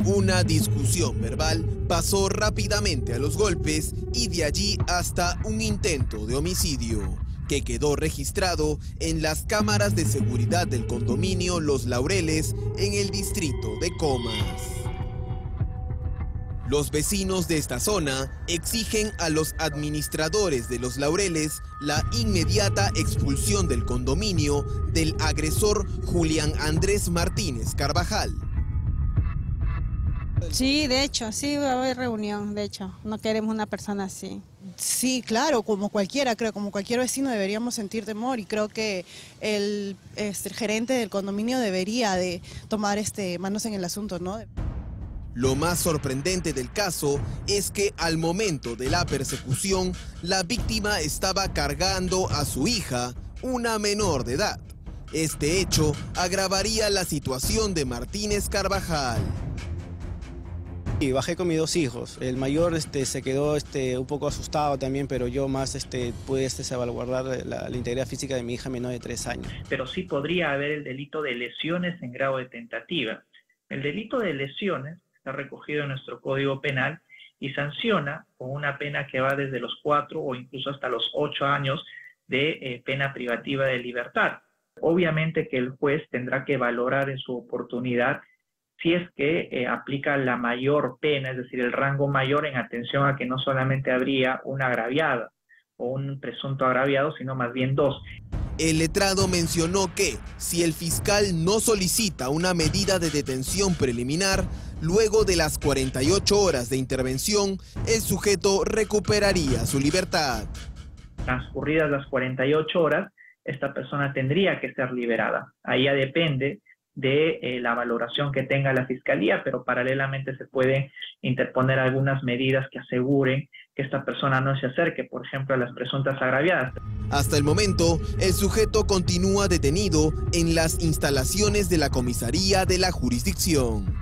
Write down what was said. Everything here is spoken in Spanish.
Una discusión verbal pasó rápidamente a los golpes y de allí hasta un intento de homicidio, que quedó registrado en las cámaras de seguridad del condominio Los Laureles en el distrito de Comas. Los vecinos de esta zona exigen a los administradores de Los Laureles la inmediata expulsión del condominio del agresor Julián Andrés Martínez Carvajal. Sí, de hecho, sí va a haber reunión, de hecho, no queremos una persona así. Sí, claro, como cualquiera, creo, como cualquier vecino deberíamos sentir temor y creo que el gerente del condominio debería de tomar manos en el asunto, ¿no? Lo más sorprendente del caso es que al momento de la persecución, la víctima estaba cargando a su hija, una menor de edad. Este hecho agravaría la situación de Martínez Carvajal. Y bajé con mis dos hijos. El mayor se quedó un poco asustado también, pero yo más pude salvaguardar la integridad física de mi hija menor de 3 años. Pero sí podría haber el delito de lesiones en grado de tentativa. El delito de lesiones está recogido en nuestro Código Penal y sanciona con una pena que va desde los 4 o incluso hasta los 8 años de pena privativa de libertad. Obviamente que el juez tendrá que valorar en su oportunidad si es que aplica la mayor pena, es decir, el rango mayor en atención a que no solamente habría una agraviada o un presunto agraviado, sino más bien dos. El letrado mencionó que si el fiscal no solicita una medida de detención preliminar, luego de las 48 horas de intervención, el sujeto recuperaría su libertad. Transcurridas las 48 horas, esta persona tendría que ser liberada. Ahí ya depende de la valoración que tenga la Fiscalía, pero paralelamente se pueden interponer algunas medidas que aseguren que esta persona no se acerque, por ejemplo, a las presuntas agraviadas. Hasta el momento, el sujeto continúa detenido en las instalaciones de la comisaría de la jurisdicción.